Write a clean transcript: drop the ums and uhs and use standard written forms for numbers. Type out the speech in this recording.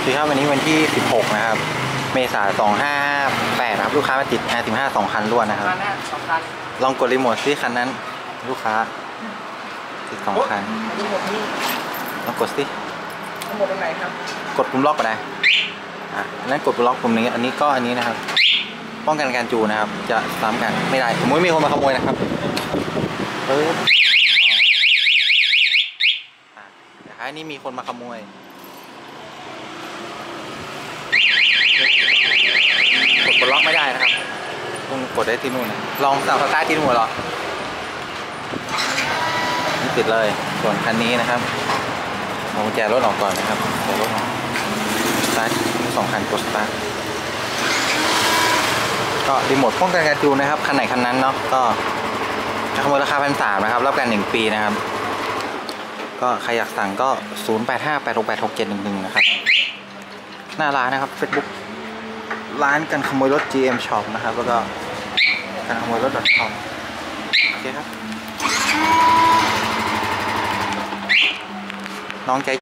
คือครับวันนี้วันที่16นะครับเมษายน2558ครับลูกค้ามาติด R15 2 คันรวดนะครับลองกดรีโมทที่คันนั้นลูกค้าติด2 คันลองกดสิทั้งหมดตรงไหนครับกดปุ่มล็อกก็ได้นั้นกดปุ่มล็อกปุ่มนี้อันนี้ก็อันนี้นะครับป้องกันการจูนะครับจะซ้ำกันไม่ได้สมมติมีคนมาขโมยนะครับอันนี้มีคนมาขโมยกดล็อกไม่ได้นะครับต้องกดได้ที่นู่นนะลองสั่งสตาร์ทที่นู่นหรอไม่ติดเลยส่วนคันนี้นะครับเอากุญแจรถออกก่อนนะครับกุญแจรถออกสตาร์ท2 คันกดสตาร์ทก็รีโมทป้องกันการจูนนะครับคันไหนคันนั้นเนาะก็ขโมยราคา1,300นะครับรับการ1 ปีนะครับก็ใครอยากสั่งก็0858686711นะครับหน้าร้านนะครับ Facebook ร้านกันขโมยรถ GM Shop นะครับแล้วก็กันขโมยรถ .com โอเคครับน้องใจ